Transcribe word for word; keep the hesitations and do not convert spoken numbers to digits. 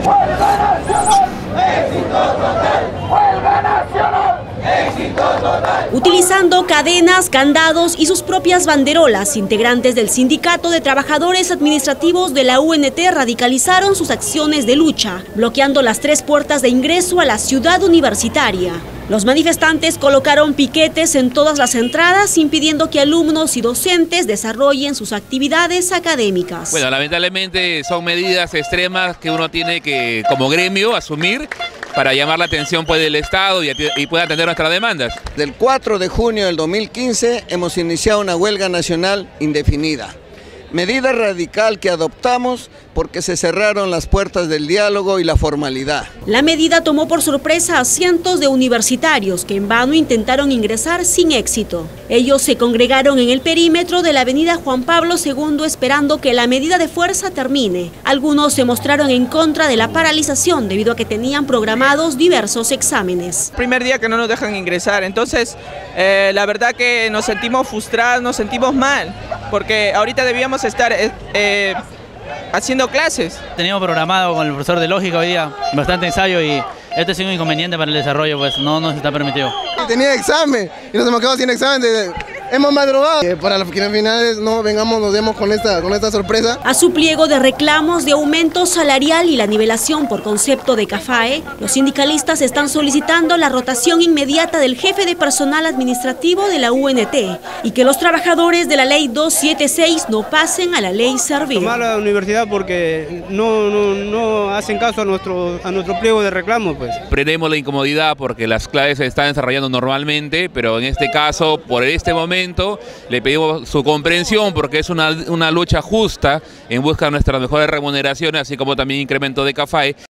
¡Huelga nacional! ¡Éxito total! ¡Huelga nacional! ¡Éxito total! Utilizando cadenas, candados y sus propias banderolas, integrantes del Sindicato de Trabajadores Administrativos de la U N T radicalizaron sus acciones de lucha, bloqueando las tres puertas de ingreso a la ciudad universitaria. Los manifestantes colocaron piquetes en todas las entradas, impidiendo que alumnos y docentes desarrollen sus actividades académicas. Bueno, lamentablemente son medidas extremas que uno tiene que, como gremio, asumir para llamar la atención pues, del Estado y, y pueda atender nuestras demandas. Del cuatro de junio del dos mil quince hemos iniciado una huelga nacional indefinida. Medida radical que adoptamos porque se cerraron las puertas del diálogo y la formalidad. La medida tomó por sorpresa a cientos de universitarios que en vano intentaron ingresar sin éxito. Ellos se congregaron en el perímetro de la avenida Juan Pablo segundo esperando que la medida de fuerza termine. Algunos se mostraron en contra de la paralización debido a que tenían programados diversos exámenes. Primer día que no nos dejan ingresar, entonces eh, la verdad que nos sentimos frustrados, nos sentimos mal, porque ahorita debíamos estar eh, eh, haciendo clases. Teníamos programado con el profesor de lógica hoy día bastante ensayo y este es un inconveniente para el desarrollo, pues no nos está permitido. Tenía examen y nos hemos quedado sin examen, de, hemos madrugado. Eh, para las finales no vengamos, nos demos con esta, con esta sorpresa. A su pliego de reclamos de aumento salarial y la nivelación por concepto de CAFAE, los sindicalistas están solicitando la rotación inmediata del jefe de personal administrativo de la U N T y que los trabajadores de la ley doscientos setenta y seis no pasen a la ley Servir. Tomar la universidad porque no, no, no hacen caso a nuestro, a nuestro pliego de reclamos. Pues. Prendemos la incomodidad porque las clases se están desarrollando normalmente, pero en este caso, por este momento, le pedimos su comprensión porque es una, una lucha justa en busca de nuestras mejores remuneraciones, así como también incremento de CAFAE.